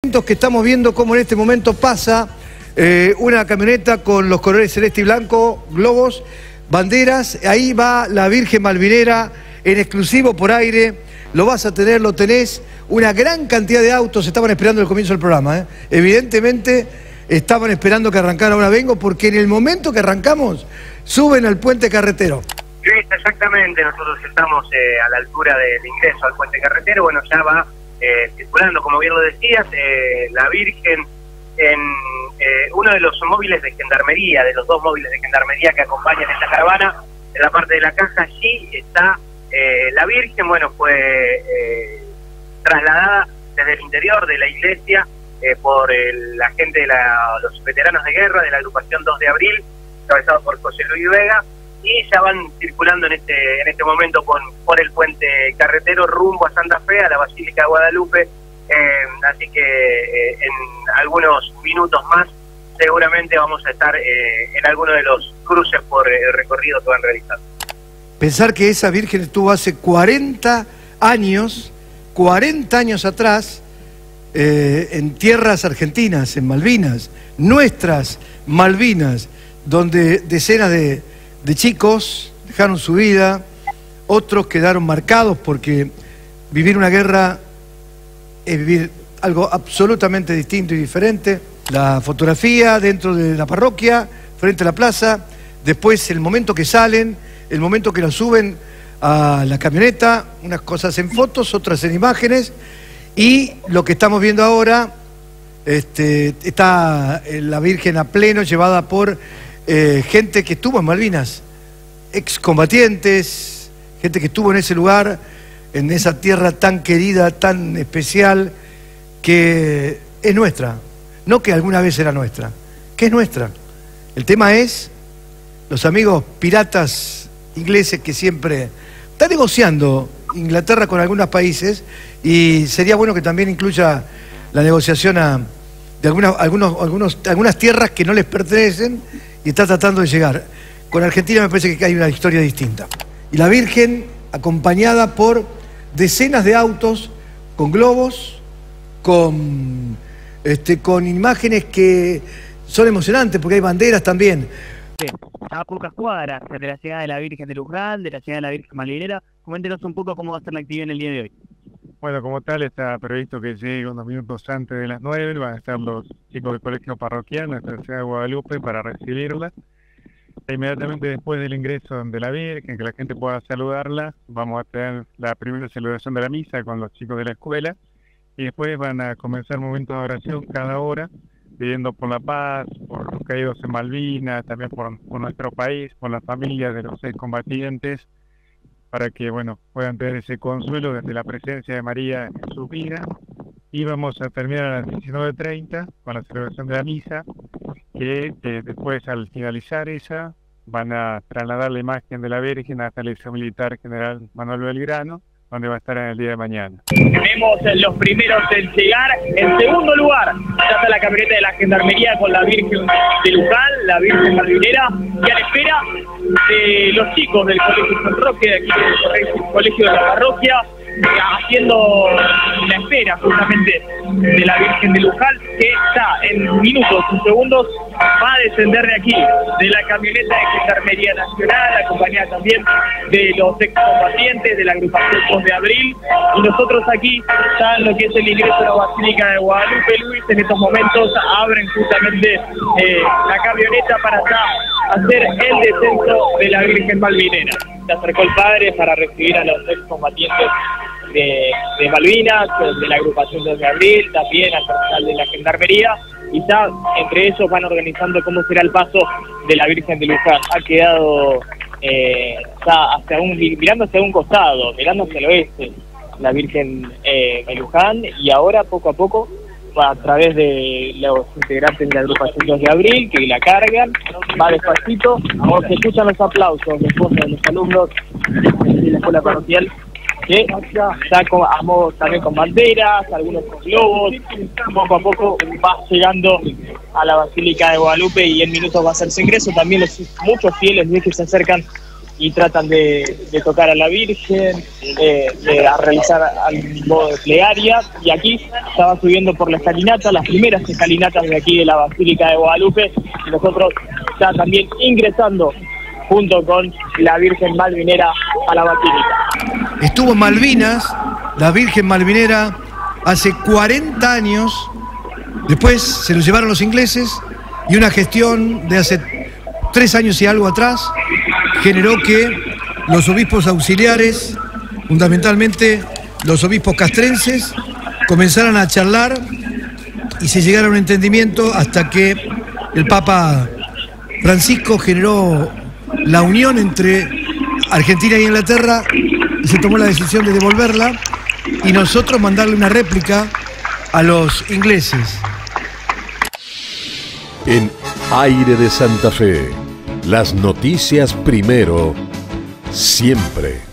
Que estamos viendo cómo en este momento pasa una camioneta con los colores celeste y blanco, globos, banderas. Ahí va la Virgen Malvinera en exclusivo por aire. Lo vas a tener, lo tenés. Una gran cantidad de autos estaban esperando el comienzo del programa. Evidentemente estaban esperando que arrancara Ahora Vengo, porque en el momento que arrancamos suben al puente carretero. Sí, exactamente. Nosotros estamos a la altura del ingreso al puente carretero. Bueno, ya va circulando, como bien lo decías, la Virgen en uno de los móviles de gendarmería, de los dos móviles de gendarmería que acompañan esta caravana. En la parte de la caja allí está la Virgen. Bueno, fue trasladada desde el interior de la iglesia por la gente de los veteranos de guerra de la agrupación 2 de Abril, encabezado por José Luis Vega, y ya van circulando en este momento por el puente carretero rumbo a Santa Fe, a la Basílica de Guadalupe. Así que en algunos minutos más seguramente vamos a estar en alguno de los cruces por el recorrido que van realizando. Pensar que esa Virgen estuvo hace 40 años atrás, en tierras argentinas, en Malvinas, nuestras Malvinas, donde decenas de chicos dejaron su vida, otros quedaron marcados, porque vivir una guerra es vivir algo absolutamente distinto y diferente. La fotografía dentro de la parroquia, frente a la plaza, después el momento que salen, el momento que la suben a la camioneta, unas cosas en fotos, otras en imágenes, y lo que estamos viendo ahora, está la Virgen a pleno, llevada por gente que estuvo en Malvinas, excombatientes, gente que estuvo en ese lugar, en esa tierra tan querida, tan especial, que es nuestra, no que alguna vez era nuestra, que es nuestra. El tema es los amigos piratas ingleses que siempre están negociando Inglaterra con algunos países, y sería bueno que también incluya la negociación de algunas tierras que no les pertenecen, y está tratando de llegar. Con Argentina me parece que hay una historia distinta. Y la Virgen acompañada por decenas de autos con globos, con imágenes que son emocionantes, porque hay banderas también. A pocas cuadras de la llegada de la Virgen de Luján, de la llegada de la Virgen Malvinera. Coméntenos un poco cómo va a ser la actividad en el día de hoy. Bueno, como tal está previsto que llegue unos minutos antes de las 9, van a estar los chicos del colegio parroquial, nuestra ciudad de Guadalupe, para recibirla. Inmediatamente después del ingreso de la Virgen, que la gente pueda saludarla, vamos a tener la primera celebración de la misa con los chicos de la escuela, y después van a comenzar momentos de oración cada hora, pidiendo por la paz, por los caídos en Malvinas, también por nuestro país, por las familias de los excombatientes, para que puedan tener ese consuelo desde la presencia de María en su vida. Y vamos a terminar a las 19:30 con la celebración de la misa, que después, al finalizar esa, van a trasladar la imagen de la Virgen hasta el Liceo Militar General Manuel Belgrano, donde va a estar en el día de mañana. Tenemos los primeros en llegar. En segundo lugar, ya está la camioneta de la gendarmería con la Virgen de Luján, la Virgen Malvinera, y a la espera de los chicos del Colegio San Roque, de aquí del Colegio de la Parroquia, haciendo la espera justamente de la Virgen de Luján, que está en minutos, en segundos, va a descender de aquí, de la camioneta de Gendarmería Nacional, acompañada también de los excombatientes de la agrupación 2 de Abril, y nosotros aquí, ya en lo que es el ingreso a la Basílica de Guadalupe, Luis, en estos momentos abren justamente la camioneta para hacer el descenso de la Virgen Malvinera. Se acercó el padre para recibir a los excombatientes de Malvinas, de la agrupación 2 de Abril, también al personal de la Gendarmería, y ya entre ellos van organizando cómo será el paso de la Virgen de Luján. Ha quedado mirando hacia un costado, mirando hacia el oeste, la Virgen de Luján, y ahora poco a poco, a través de los integrantes de la agrupación 2 de Abril, que la cargan, va despacito, como se escuchan los aplausos después de los alumnos de la escuela parroquial, que ya también con banderas, algunos con globos, poco a poco va llegando a la Basílica de Guadalupe, y en minutos va a hacer su ingreso. También muchos fieles que se acercan y tratan de tocar a la Virgen, de realizar algún modo de plegaria, y aquí estaba subiendo por la escalinata, las primeras escalinatas de aquí de la Basílica de Guadalupe, y nosotros ya también ingresando junto con la Virgen Malvinera a la Basílica. Estuvo en Malvinas, la Virgen Malvinera, hace 40 años, después se lo llevaron los ingleses, y una gestión de hace 3 años y algo atrás generó que los obispos auxiliares, fundamentalmente los obispos castrenses, comenzaran a charlar y se llegara a un entendimiento hasta que el Papa Francisco generó la unión entre Argentina y Inglaterra y se tomó la decisión de devolverla y nosotros mandarle una réplica a los ingleses. En Aire de Santa Fe, las noticias primero, siempre.